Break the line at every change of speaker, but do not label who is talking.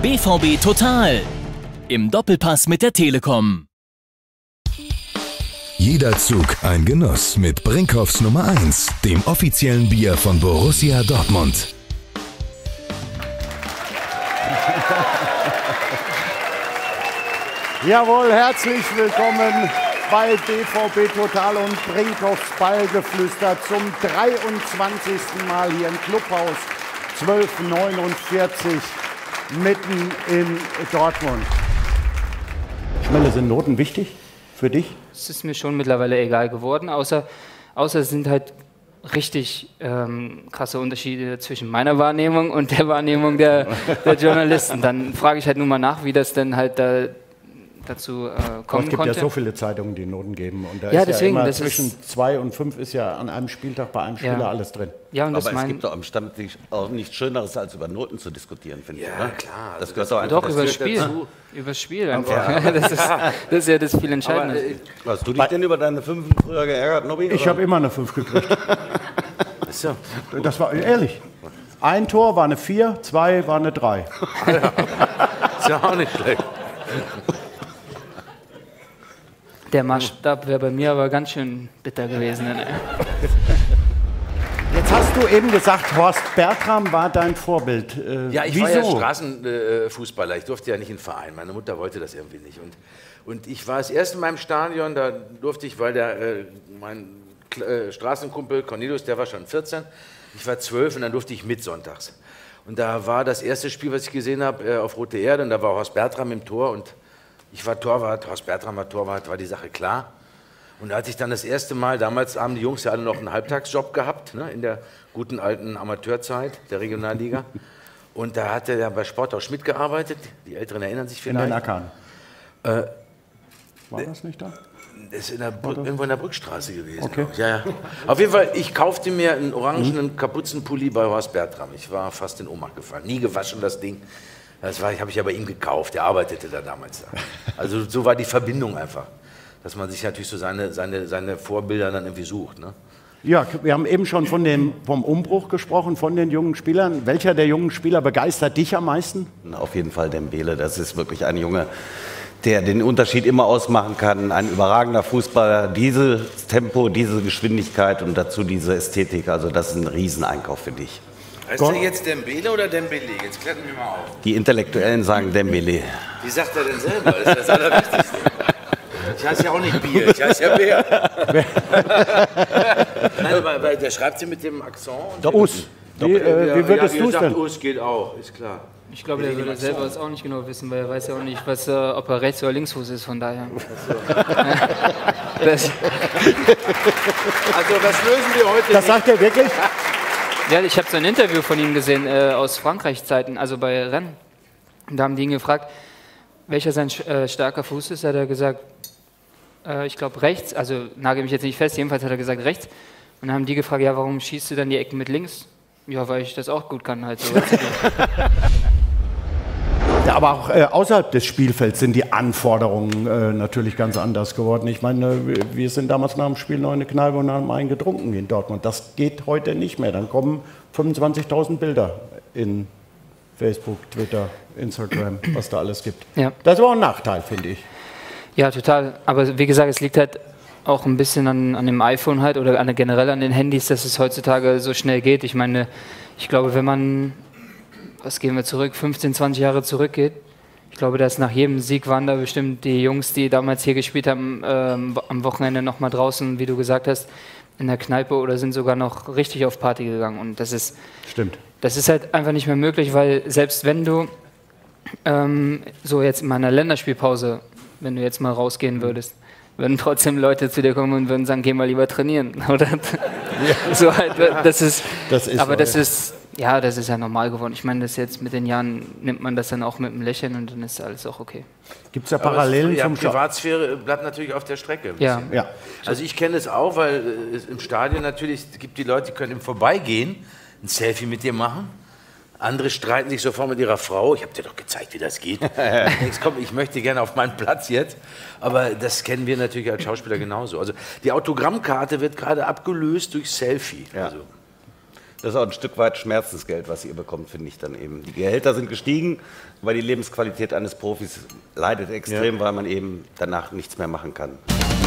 BVB Total im Doppelpass mit der Telekom.
Jeder Zug ein Genuss mit Brinkhoffs Nummer 1, dem offiziellen Bier von Borussia Dortmund.
Jawohl, herzlich willkommen bei BVB Total und Brinkhoffs Ballgeflüster zum 23. Mal hier im Clubhaus 1249 mitten in Dortmund. Schmelle, sind Noten wichtig für dich?
Es ist mir schon mittlerweile egal geworden, außer es sind halt richtig krasse Unterschiede zwischen meiner Wahrnehmung und der Wahrnehmung der Journalisten. Dann frage ich halt nur mal nach, wie das denn halt dazu kommen konnte.
Es gibt ja so viele Zeitungen, die Noten geben. Und da
ja,
ist
deswegen,
ja immer zwischen 2 und 5 ist ja an einem Spieltag bei einem Spieler alles drin.
Ja, und
aber es gibt doch am Stammtisch auch nichts Schöneres, als über Noten zu diskutieren, finde ich.
Ja, klar.
Das gehört doch einfach
über das Spiel.
Dazu.
Über das Spiel einfach. Ja. Das ist ja das viel Entscheidende.
Hast du dich denn über deine 5 früher geärgert, Nobby?
Ich habe immer eine 5 gekriegt.
So.
Das war ehrlich. Ein Tor war eine 4, 2 war eine 3.
Ist ja auch nicht schlecht.
Der Maßstab wäre bei mir aber ganz schön bitter gewesen. Ne?
Jetzt hast du eben gesagt, Horst Bertram war dein Vorbild.
Ja, ich
wieso?
war ja Straßenfußballer. Ich durfte ja nicht in den Verein. Meine Mutter wollte das irgendwie nicht. Und ich war das erste Mal im Stadion, da durfte ich, weil mein Straßenkumpel Cornelius, der war schon 14, ich war 12 und dann durfte ich mit sonntags. Und da war das erste Spiel, was ich gesehen habe, auf Rote Erde, und da war Horst Bertram im Tor und ich war Torwart, Horst Bertram war Torwart, war die Sache klar. Und als ich dann das erste Mal, damals haben die Jungs ja alle noch einen Halbtagsjob gehabt, ne, in der guten alten Amateurzeit der Regionalliga. Und da hat er bei Sporthaus Schmidt gearbeitet, die Älteren erinnern sich vielleicht.
In den Ackern. War das nicht da?
Das ist irgendwo in der Brückstraße gewesen.
Okay.
Ja. Auf jeden Fall, ich kaufte mir einen orangenen Kapuzenpulli bei Horst Bertram. Ich war fast in Ohnmacht gefallen. Nie gewaschen, das Ding. Das habe ich ja bei ihm gekauft. Der arbeitete da damals. Also so war die Verbindung einfach. Dass man sich natürlich so seine Vorbilder dann irgendwie sucht. Ne?
Ja, wir haben eben schon vom Umbruch gesprochen, von den jungen Spielern. Welcher der jungen Spieler begeistert dich am meisten?
Auf jeden Fall Dembele. Das ist wirklich ein Junge, der den Unterschied immer ausmachen kann. Ein überragender Fußballer. Dieses Tempo, diese Geschwindigkeit und dazu diese Ästhetik. Also das ist ein Rieseneinkauf für dich.
Heißt der jetzt Dembele oder Dembele? Jetzt klärt mir mal auf.
Die Intellektuellen sagen Dembele.
Wie sagt er denn selber? Das ist das Allerwichtigste. Ich heiße ja auch nicht Bier, ich heiße ja Bär. Nein, weil der schreibt sie mit dem Akzent.
Us. Wie würdest du es denn?
Us geht auch, ist klar.
Ich glaube, der würde selber es auch nicht genau wissen, weil er weiß ja auch nicht, ob er Rechts- oder Linksfuß ist, von daher.
Also, was lösen wir heute?
Das sagt er wirklich?
Ja, ich habe so ein Interview von ihm gesehen aus Frankreich-Zeiten, also bei Rennes. Da haben die ihn gefragt, welcher sein starker Fuß ist. Hat er gesagt, ich glaube rechts, also nagel mich jetzt nicht fest, jedenfalls hat er gesagt rechts. Und dann haben die gefragt, ja, warum schießt du dann die Ecken mit links? Ja, weil ich das auch gut kann halt so.
Ja, aber auch außerhalb des Spielfelds sind die Anforderungen natürlich ganz anders geworden. Ich meine, wir sind damals nach dem Spiel noch in eine Kneipe und haben einen getrunken in Dortmund. Das geht heute nicht mehr. Dann kommen 25.000 Bilder in Facebook, Twitter, Instagram, was da alles gibt.
Ja.
Das ist aber auch ein Nachteil, finde ich.
Ja, total. Aber wie gesagt, es liegt halt auch ein bisschen an dem iPhone halt oder generell an den Handys, dass es heutzutage so schnell geht. Ich meine, ich glaube, wenn man, was gehen wir zurück, 15, 20 Jahre zurückgeht, ich glaube, dass nach jedem Sieg waren da bestimmt die Jungs, die damals hier gespielt haben, am Wochenende nochmal draußen, wie du gesagt hast, in der Kneipe oder sind sogar noch richtig auf Party gegangen. Und das ist,
stimmt.
Das ist halt einfach nicht mehr möglich, weil selbst wenn du so jetzt in meiner Länderspielpause, wenn du jetzt mal rausgehen würdest, würden trotzdem Leute zu dir kommen und würden sagen, geh mal lieber trainieren, oder? Ja. So halt, das ist ja normal geworden. Ich meine, das jetzt mit den Jahren nimmt man das dann auch mit einem Lächeln und dann ist alles auch okay.
Gibt es da Parallelen zum
Privatsphäre bleibt natürlich auf der Strecke.
Ja.
Also ich kenne es auch, weil im Stadion natürlich gibt die Leute, die können im Vorbeigehen ein Selfie mit dir machen. Andere streiten sich sofort mit ihrer Frau. Ich habe dir doch gezeigt, wie das geht. Komm, ich möchte gerne auf meinen Platz jetzt. Aber das kennen wir natürlich als Schauspieler genauso. Also die Autogrammkarte wird gerade abgelöst durch Selfie. Ja. Also
Das ist auch ein Stück weit Schmerzensgeld, was ihr bekommt, finde ich dann eben. Die Gehälter sind gestiegen, weil die Lebensqualität eines Profis leidet extrem, weil man eben danach nichts mehr machen kann.